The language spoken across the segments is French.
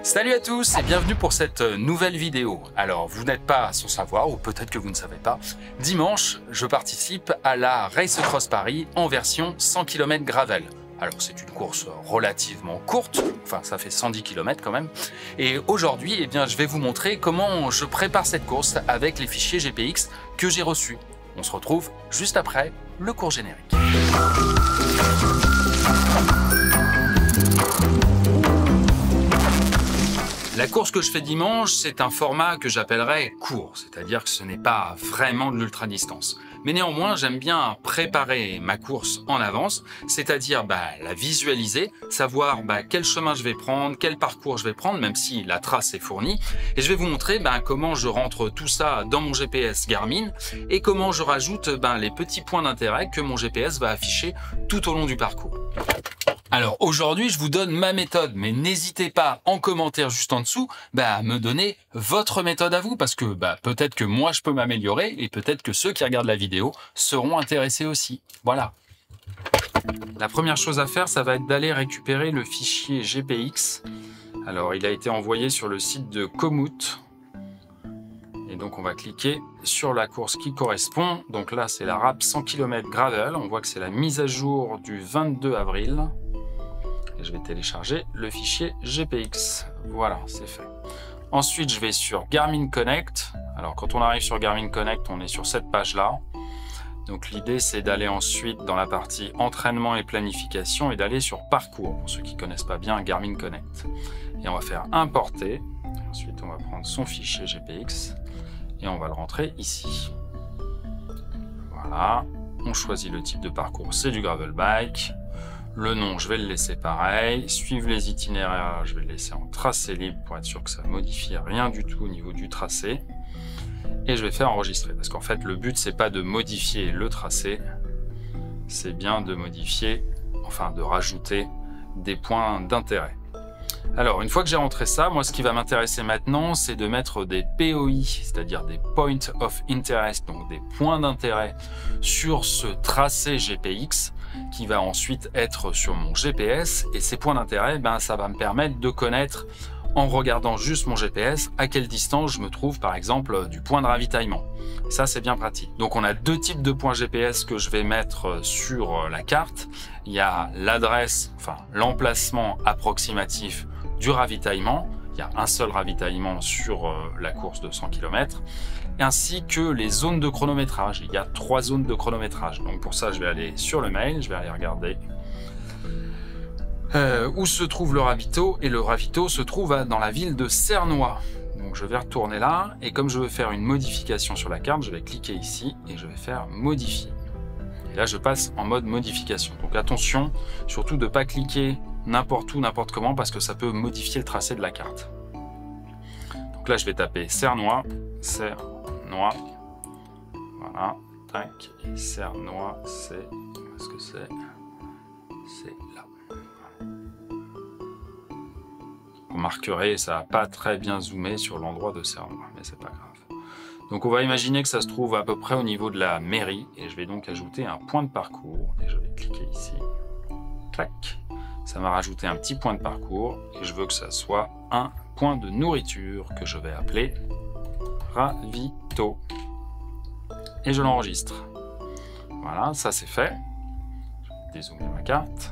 Salut à tous et bienvenue pour cette nouvelle vidéo. Alors vous n'êtes pas sans savoir, ou peut-être que vous ne savez pas, dimanche je participe à la Race Across Paris en version 100 km gravel. Alors c'est une course relativement courte, enfin ça fait 110 km quand même. Et aujourd'hui eh bien, je vais vous montrer comment je prépare cette course avec les fichiers GPX que j'ai reçus. On se retrouve juste après le court générique. La course que je fais dimanche, c'est un format que j'appellerais court, c'est-à-dire que ce n'est pas vraiment de l'ultra-distance. Mais néanmoins, j'aime bien préparer ma course en avance, c'est-à-dire la visualiser, savoir quel chemin je vais prendre, quel parcours je vais prendre, même si la trace est fournie. Et je vais vous montrer comment je rentre tout ça dans mon GPS Garmin et comment je rajoute les petits points d'intérêt que mon GPS va afficher tout au long du parcours. Alors aujourd'hui, je vous donne ma méthode, mais n'hésitez pas en commentaire juste en dessous à me donner votre méthode à vous, parce que peut-être que moi je peux m'améliorer et peut-être que ceux qui regardent la vidéo seront intéressés aussi. Voilà. La première chose à faire, ça va être d'aller récupérer le fichier GPX. Alors il a été envoyé sur le site de Komoot. Et donc on va cliquer sur la course qui correspond. Donc là c'est la RAP 100 km Gravel. On voit que c'est la mise à jour du 22 avril. Et je vais télécharger le fichier GPX. Voilà, c'est fait. Ensuite, je vais sur Garmin Connect. Alors, quand on arrive sur Garmin Connect, on est sur cette page-là. Donc, l'idée, c'est d'aller ensuite dans la partie entraînement et planification et d'aller sur parcours, pour ceux qui ne connaissent pas bien Garmin Connect. Et on va faire importer. Ensuite, on va prendre son fichier GPX et on va le rentrer ici. Voilà. On choisit le type de parcours, c'est du gravel bike. Le nom, je vais le laisser pareil. Suivre les itinéraires, je vais le laisser en tracé libre pour être sûr que ça ne modifie rien du tout au niveau du tracé. Et je vais faire enregistrer, parce qu'en fait, le but, c'est pas de modifier le tracé, c'est bien de modifier, enfin de rajouter des points d'intérêt. Alors, une fois que j'ai rentré ça, moi, ce qui va m'intéresser maintenant, c'est de mettre des POI, c'est-à-dire des Point of Interest, donc des points d'intérêt sur ce tracé GPX, qui va ensuite être sur mon GPS. Et ces points d'intérêt, ça va me permettre de connaître, en regardant juste mon GPS, à quelle distance je me trouve, par exemple, du point de ravitaillement. Et ça, c'est bien pratique. Donc, on a deux types de points GPS que je vais mettre sur la carte. Il y a l'adresse, enfin, l'emplacement approximatif du ravitaillement. Il y a un seul ravitaillement sur la course de 100 km. Ainsi que les zones de chronométrage. Il y a 3 zones de chronométrage. Donc pour ça, je vais aller sur le mail, je vais aller regarder où se trouve le ravito. Et le ravito se trouve dans la ville de Cernois. Donc je vais retourner là. Et comme je veux faire une modification sur la carte, je vais cliquer ici et je vais faire modifier. Et là, je passe en mode modification. Donc attention, surtout de ne pas cliquer n'importe où, n'importe comment, parce que ça peut modifier le tracé de la carte. Donc là, je vais taper Cernois, Cernois, voilà, tac, et Cernois, c'est, où est-ce que c'est? C'est là. Vous remarquerez, ça n'a pas très bien zoomé sur l'endroit de Cernois, mais c'est pas grave. Donc on va imaginer que ça se trouve à peu près au niveau de la mairie, et je vais donc ajouter un point de parcours, et je vais cliquer ici, clac. Ça m'a rajouté un petit point de parcours et je veux que ça soit un point de nourriture que je vais appeler Ravito. Et je l'enregistre. Voilà, ça c'est fait. Je vais dézoomer ma carte.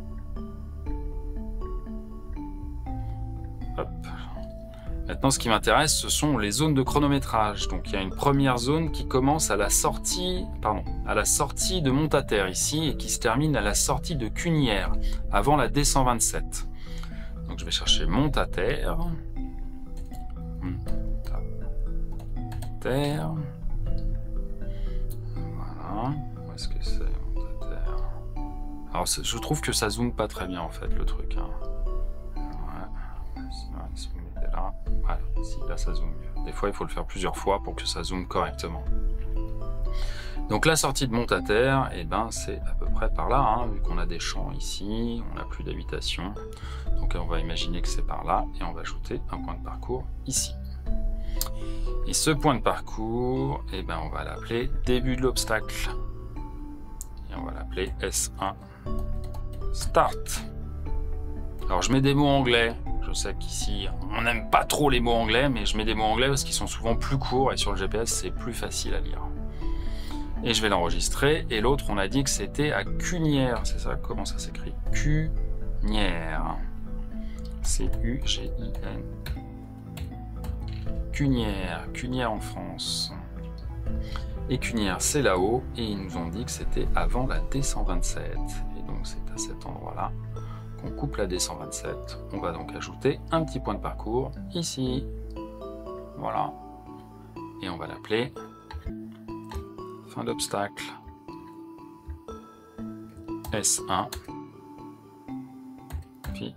Hop. Maintenant, ce qui m'intéresse, ce sont les zones de chronométrage. Donc, il y a une première zone qui commence à la sortie, de Montataire ici et qui se termine à la sortie de Cunières, avant la D127. Donc, je vais chercher Montataire. Montataire. Voilà. Où est-ce que c'est, Montataire? Alors, je trouve que ça zoome pas très bien, en fait, le truc. Là. Voilà, si, là ça zoome mieux. Des fois il faut le faire plusieurs fois pour que ça zoome correctement. Donc la sortie de Montataire, c'est à peu près par là, vu qu'on a des champs ici, on n'a plus d'habitation. Donc on va imaginer que c'est par là et on va ajouter un point de parcours ici. Et ce point de parcours, on va l'appeler début de l'obstacle. Et on va l'appeler S1 Start. Alors je mets des mots anglais. Je sais qu'ici, on n'aime pas trop les mots anglais, mais je mets des mots anglais parce qu'ils sont souvent plus courts et sur le GPS, c'est plus facile à lire. Et je vais l'enregistrer. Et l'autre, on a dit que c'était à Cunières. C'est ça? Comment ça s'écrit? Cunières. C-U-G-I-N. Cunières. Cunières en France. Et Cunières, c'est là-haut. Et ils nous ont dit que c'était avant la D127. Et donc, c'est à cet endroit-là qu'on coupe la D127. On va donc ajouter un petit point de parcours ici. Voilà. Et on va l'appeler fin d'obstacle S1. Puis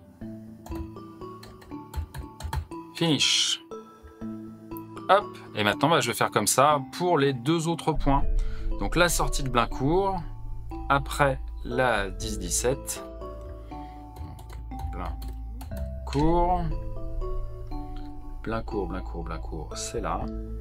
finish. Hop. Et maintenant, bah, je vais faire comme ça pour les deux autres points. Donc la sortie de Blaincourt, après la 10-17. Blaincourt, c'est là.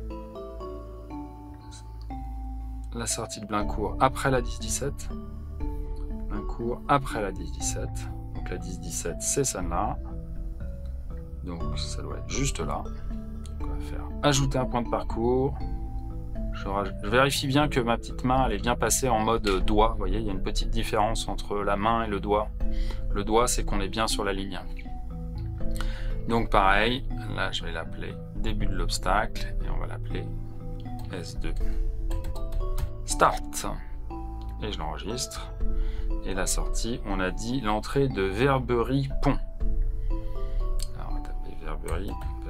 La sortie de Blaincourt après la 10-17. Blaincourt après la 10-17. Donc la 10-17, c'est celle-là. Donc ça doit être juste là. On va faire ajouter un point de parcours. Je vérifie bien que ma petite main elle est bien passée en mode doigt. Vous voyez, il y a une petite différence entre la main et le doigt. Le doigt, c'est qu'on est bien sur la ligne. Donc pareil, là je vais l'appeler début de l'obstacle et on va l'appeler S2. Start. Et je l'enregistre. Et la sortie, on a dit l'entrée de Verberie Pont. Alors on va taper Verberie.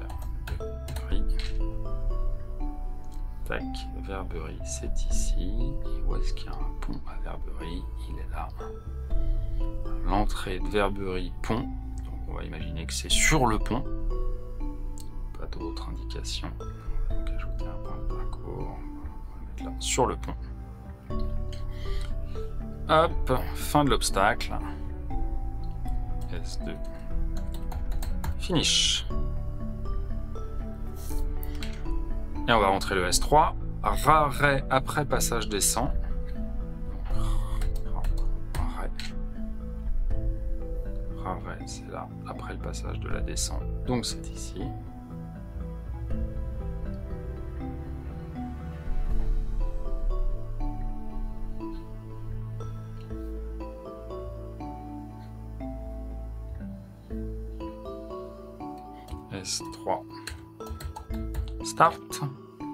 Tac, Verberie, c'est ici. Et où est-ce qu'il y a un pont à Verberie? Il est là. L'entrée de Verberie Pont. Donc on va imaginer que c'est sur le pont. Pas d'autres indications. Donc ajouter un point de parcours. On va mettre là, sur le pont. Hop, fin de l'obstacle. S2. Finish. Et on va rentrer le S3. Arrêt après passage descend. Arrêt, c'est là, après le passage de la descente. Donc c'est ici. S3. Start.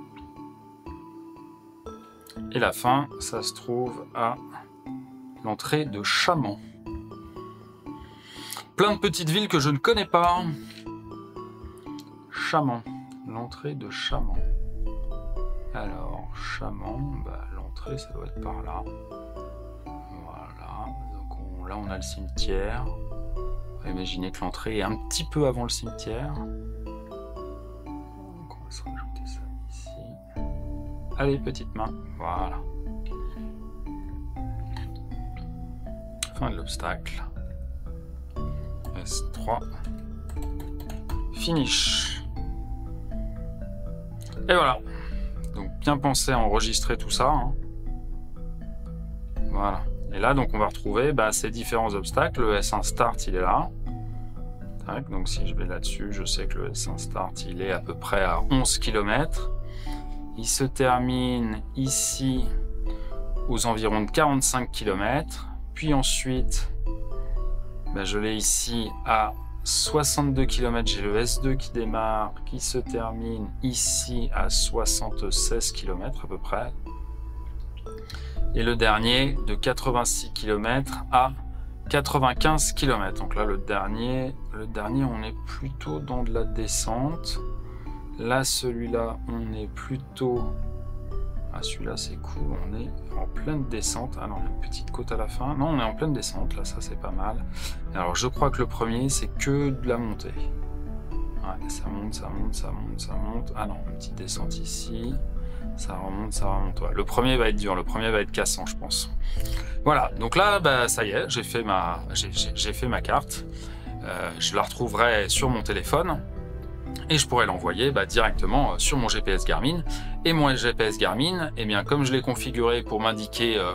Et la fin, ça se trouve à l'entrée de Chamant. Plein de petites villes que je ne connais pas. Chamant. L'entrée de Chamant. Alors, Chamant, bah, l'entrée, ça doit être par là. Voilà. Donc là, on a le cimetière. On va imaginer que l'entrée est un petit peu avant le cimetière. Donc, on va se rajouter ça ici. Allez, petite main. Voilà. Fin de l'obstacle. S3. Finish. Et voilà. Donc bien penser à enregistrer tout ça. Hein. Voilà. Et là, donc on va retrouver ces différents obstacles. Le S1 Start, il est là. Tac, donc si je vais là-dessus, je sais que le S1 Start, il est à peu près à 11 km. Il se termine ici aux environs de 45 km. Puis ensuite, je l'ai ici à 62 km. J'ai le S2 qui démarre, qui se termine ici à 76 km à peu près. Et le dernier de 86 km à 95 km. Donc là, le dernier, on est plutôt dans de la descente. Là, celui-là, on est plutôt... Ah, celui-là, c'est cool. On est en pleine descente. Ah non, il y a une petite côte à la fin. Non, on est en pleine descente. Là, ça, c'est pas mal. Alors, je crois que le premier, c'est que de la montée. Ouais, ça monte, ça monte, ça monte, ça monte. Ah non, une petite descente ici. Ça remonte, ça remonte. Ouais. Le premier va être dur. Le premier va être cassant, je pense. Voilà. Donc là, ça y est, j'ai fait ma carte. Je la retrouverai sur mon téléphone. Et je pourrais l'envoyer directement sur mon GPS Garmin. Et mon GPS Garmin, eh bien, comme je l'ai configuré pour m'indiquer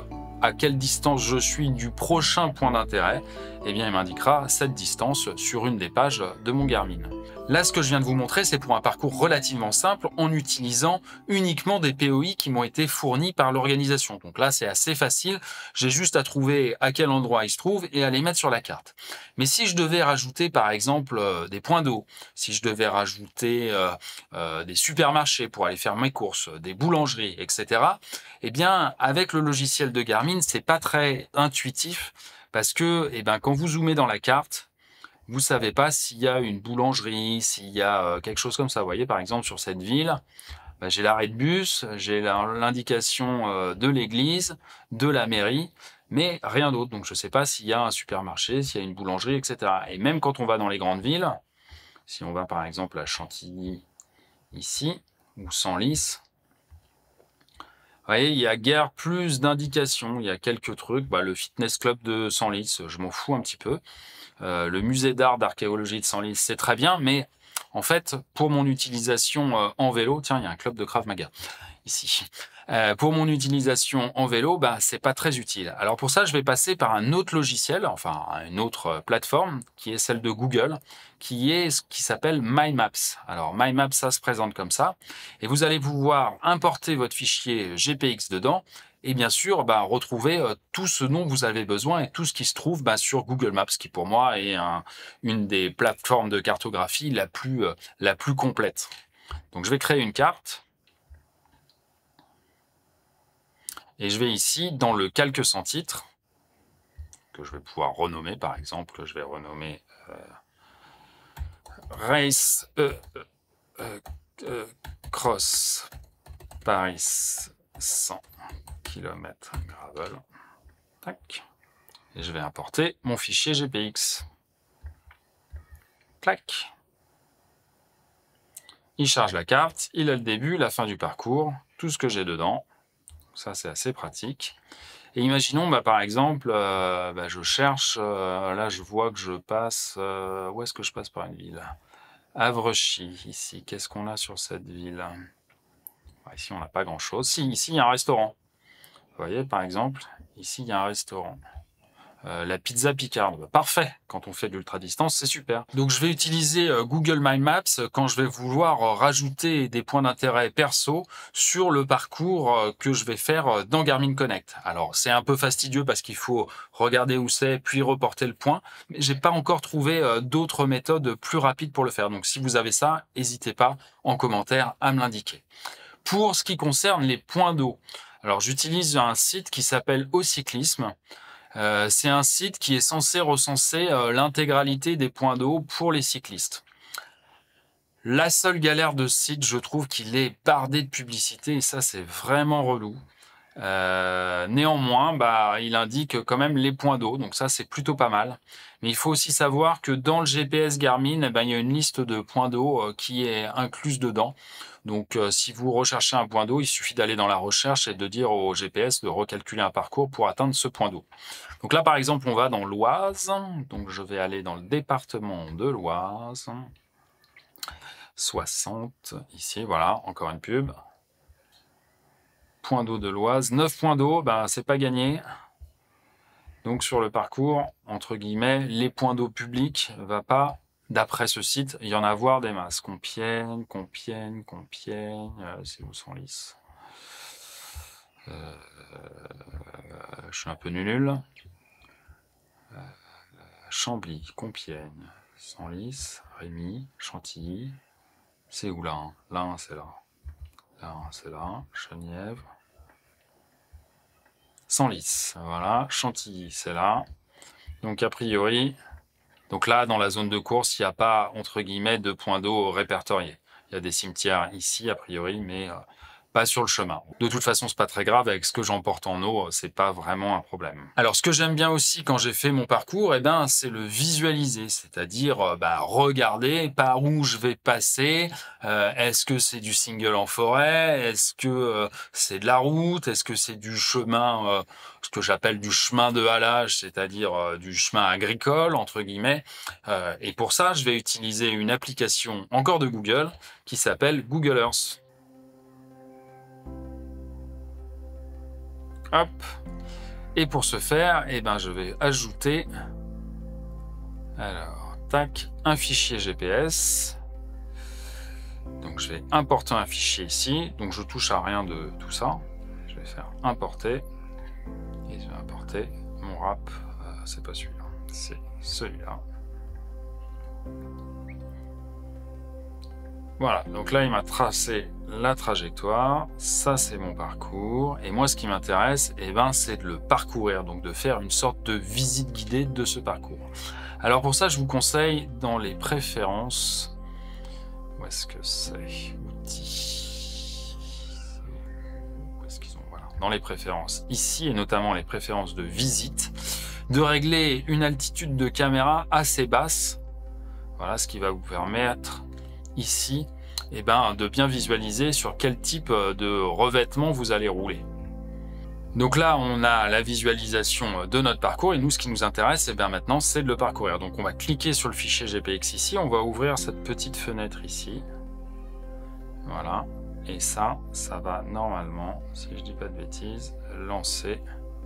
à quelle distance je suis du prochain point d'intérêt, eh bien il m'indiquera cette distance sur une des pages de mon Garmin. Là, ce que je viens de vous montrer, c'est pour un parcours relativement simple en utilisant uniquement des POI qui m'ont été fournis par l'organisation. Donc là, c'est assez facile. J'ai juste à trouver à quel endroit ils se trouvent et à les mettre sur la carte. Mais si je devais rajouter, par exemple, des points d'eau, si je devais rajouter des supermarchés pour aller faire mes courses, des boulangeries, etc., eh bien, avec le logiciel de Garmin, c'est pas très intuitif parce que, eh ben, quand vous zoomez dans la carte, vous savez pas s'il y a une boulangerie, s'il y a quelque chose comme ça. Vous voyez, par exemple, sur cette ville, bah, j'ai l'arrêt de bus, j'ai l'indication de l'église, de la mairie, mais rien d'autre. Donc, je sais pas s'il y a un supermarché, s'il y a une boulangerie, etc. Et même quand on va dans les grandes villes, si on va par exemple à Chantilly, ici, ou Senlis, vous voyez, il y a guère plus d'indications. Il y a quelques trucs. Bah, le fitness club de Senlis, je m'en fous un petit peu. Le musée d'archéologie de Senlis, c'est très bien, mais en fait, pour mon utilisation en vélo, tiens, il y a un club de Krav Maga ici. Pour mon utilisation en vélo, bah, c'est pas très utile. Alors pour ça, je vais passer par un autre logiciel, enfin une autre plateforme, qui est celle de Google, qui est ce qui s'appelle My Maps. Alors My Maps, ça se présente comme ça, et vous allez pouvoir importer votre fichier GPX dedans, et bien sûr, bah, retrouver tout ce dont vous avez besoin et tout ce qui se trouve bah, sur Google Maps, qui pour moi est une des plateformes de cartographie la plus complète. Donc je vais créer une carte. Et je vais ici, dans le calque sans titre, que je vais pouvoir renommer, par exemple, je vais renommer Race Cross Paris 100 km gravel. Tac. Et je vais importer mon fichier GPX. Clac. Il charge la carte, il a le début, la fin du parcours, tout ce que j'ai dedans. Ça, c'est assez pratique. Et imaginons, bah, par exemple, bah, je cherche, là je vois que je passe, où est-ce que je passe par une ville? Avrechy, ici, qu'est-ce qu'on a sur cette ville? Ici, on n'a pas grand-chose. Si, ici, il y a un restaurant. Vous voyez, par exemple, ici, il y a un restaurant. La pizza Picarde, parfait, quand on fait de l'ultra-distance, c'est super. Donc je vais utiliser Google My Maps quand je vais vouloir rajouter des points d'intérêt perso sur le parcours que je vais faire dans Garmin Connect. Alors c'est un peu fastidieux parce qu'il faut regarder où c'est, puis reporter le point, mais j'ai pas encore trouvé d'autres méthodes plus rapides pour le faire. Donc si vous avez ça, n'hésitez pas en commentaire à me l'indiquer. Pour ce qui concerne les points d'eau, alors j'utilise un site qui s'appelle Au Cyclisme. C'est un site qui est censé recenser l'intégralité des points d'eau pour les cyclistes. La seule galère de ce site, je trouve qu'il est bardé de publicité et ça, c'est vraiment relou. Néanmoins, bah, il indique quand même les points d'eau, donc ça, c'est plutôt pas mal. Mais il faut aussi savoir que dans le GPS Garmin, eh ben, il y a une liste de points d'eau qui est incluse dedans. Donc, si vous recherchez un point d'eau, il suffit d'aller dans la recherche et de dire au GPS de recalculer un parcours pour atteindre ce point d'eau. Donc là, par exemple, on va dans l'Oise. Donc, je vais aller dans le département de l'Oise. 60, ici, voilà, encore une pub. Point d'eau de l'Oise. 9 points d'eau, ben, c'est pas gagné. Donc, sur le parcours, entre guillemets, les points d'eau publics, va pas, d'après ce site, il y en a avoir des masses. Compiègne, c'est où Senlis? Je suis un peu nul. Chambly, Compiègne, Senlis, Rémy, Chantilly. C'est où là? Là, c'est là. Là, c'est là. Chenièvre. Senlis, voilà. Chantilly, c'est là. Donc, a priori, donc là, dans la zone de course, il n'y a pas, entre guillemets, de points d'eau répertoriés. Il y a des cimetières ici, a priori, mais pas sur le chemin. De toute façon, c'est pas très grave. Avec ce que j'emporte en eau, c'est pas vraiment un problème. Alors, ce que j'aime bien aussi quand j'ai fait mon parcours, eh ben, c'est le visualiser, c'est-à-dire bah, regarder par où je vais passer. Est-ce que c'est du single en forêt? Est-ce que c'est de la route? Est-ce que c'est du chemin, ce que j'appelle du chemin de halage, c'est-à-dire du chemin agricole, entre guillemets. Et pour ça, je vais utiliser une application encore de Google qui s'appelle Google Earth. Hop. Et pour ce faire, eh ben, je vais ajouter, alors, tac, un fichier GPS. Donc je vais importer un fichier ici. Donc je touche à rien de tout ça. Je vais faire importer. Et je vais importer mon wrap. C'est pas celui-là, c'est celui-là. Voilà, donc là il m'a tracé la trajectoire, ça c'est mon parcours, et moi ce qui m'intéresse, eh ben, c'est de le parcourir, donc de faire une sorte de visite guidée de ce parcours. Alors pour ça je vous conseille dans les préférences, où est-ce que c'est, outils, où est-ce qu'ils ont, voilà, dans les préférences, ici et notamment les préférences de visite, de régler une altitude de caméra assez basse, voilà ce qui va vous permettre ici, eh ben, de bien visualiser sur quel type de revêtement vous allez rouler. Donc là, on a la visualisation de notre parcours et nous, ce qui nous intéresse, eh bien, maintenant, c'est de le parcourir. Donc on va cliquer sur le fichier GPX ici, on va ouvrir cette petite fenêtre ici. Voilà. Et ça va normalement, si je dis pas de bêtises, lancer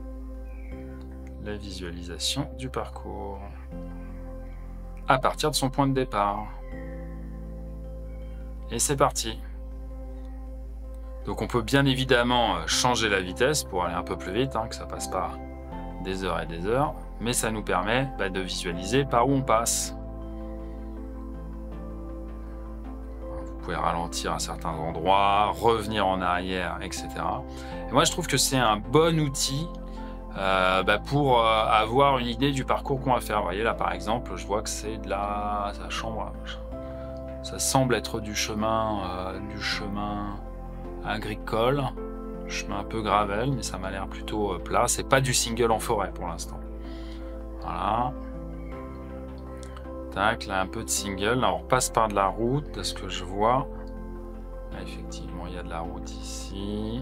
la visualisation du parcours à partir de son point de départ. Et c'est parti. Donc on peut bien évidemment changer la vitesse pour aller un peu plus vite, que ça passe pas des heures et des heures, mais ça nous permet de visualiser par où on passe. Vous pouvez ralentir à certains endroits, revenir en arrière, etc. Et moi je trouve que c'est un bon outil pour avoir une idée du parcours qu'on va faire. Vous voyez là par exemple, je vois que c'est de la chambre. Ça semble être du chemin agricole, chemin un peu gravel, mais ça m'a l'air plutôt plat. C'est pas du single en forêt pour l'instant. Voilà. Tac, là un peu de single. Là, on repasse par de la route, de ce que je vois. Là, effectivement, il y a de la route ici.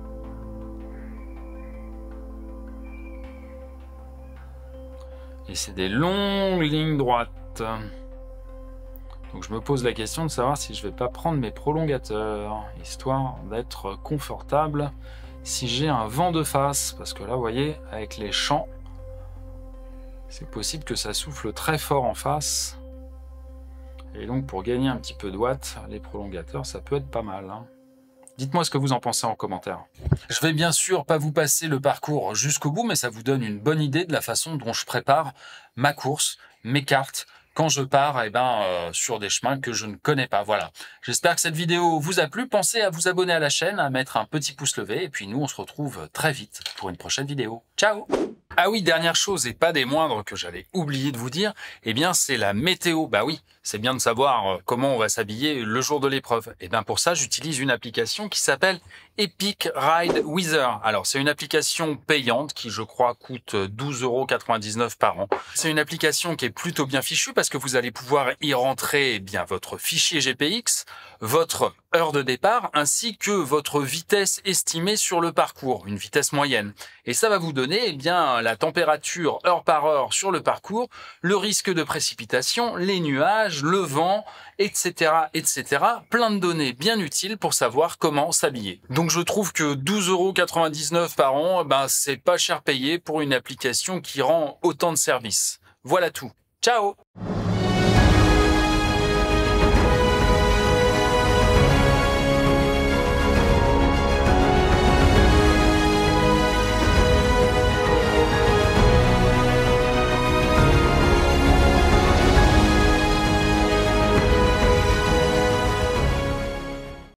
Et c'est des longues lignes droites. Donc je me pose la question de savoir si je vais pas prendre mes prolongateurs, histoire d'être confortable si j'ai un vent de face. Parce que là, vous voyez, avec les champs, c'est possible que ça souffle très fort en face. Et donc pour gagner un petit peu de watts, les prolongateurs, ça peut être pas mal. Dites-moi ce que vous en pensez en commentaire. Je vais bien sûr pas vous passer le parcours jusqu'au bout, mais ça vous donne une bonne idée de la façon dont je prépare ma course, mes cartes, quand je pars sur des chemins que je ne connais pas. Voilà. J'espère que cette vidéo vous a plu. Pensez à vous abonner à la chaîne, à mettre un petit pouce levé. Et puis nous, on se retrouve très vite pour une prochaine vidéo. Ciao! Ah oui, dernière chose et pas des moindres que j'allais oublier de vous dire, eh bien c'est la météo. Bah oui, c'est bien de savoir comment on va s'habiller le jour de l'épreuve. Et bien pour ça, j'utilise une application qui s'appelle Epic Ride Weather. Alors c'est une application payante qui je crois coûte 12,99 € par an. C'est une application qui est plutôt bien fichue parce que vous allez pouvoir y rentrer votre fichier GPX, votre heure de départ ainsi que votre vitesse estimée sur le parcours, une vitesse moyenne. Et ça va vous donner la température heure par heure sur le parcours, le risque de précipitation, les nuages, le vent, etc., etc. Plein de données bien utiles pour savoir comment s'habiller. Donc je trouve que 12,99 € par an, c'est pas cher payé pour une application qui rend autant de services. Voilà tout. Ciao!